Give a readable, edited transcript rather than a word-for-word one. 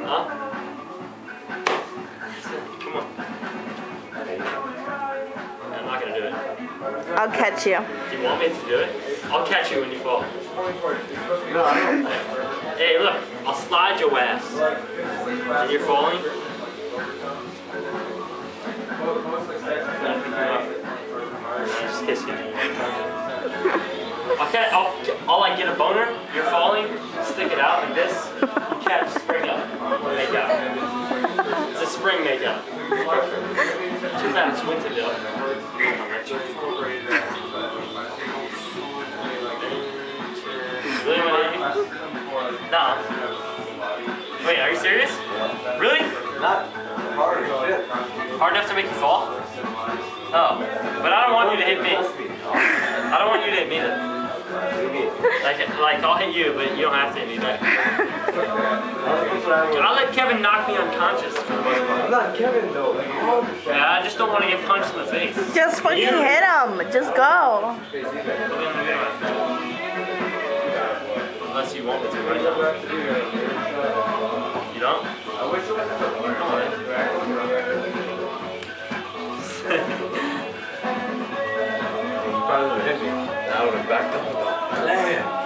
Huh? Come on. I'm not gonna do it. I'll catch you. Do you want me to do it? I'll catch you when you fall. Hey, look, I'll slide your ass. And you're falling? I'll just kiss you. Okay, I'll like get a boner, you're falling, stick it out like this, you catch, spring up, make out. It's a spring make out. Perfect. Too bad it's winter though. Really want to hit me? Nah. Wait, are you serious? Really? Not hard as shit. Hard enough to make you fall? Oh, but I don't want you to hit me. I don't want you to hit me then. Like I'll hit you, but you don't have to hit me back. I'll let Kevin knock me unconscious for the most part. I'm not Kevin though. Yeah, I just don't want to get punched in the face. Just fucking hit him. Just go. Unless you want me to right now. You don't? Come on, man. Probably would have hit me. I would have backed up. Damn.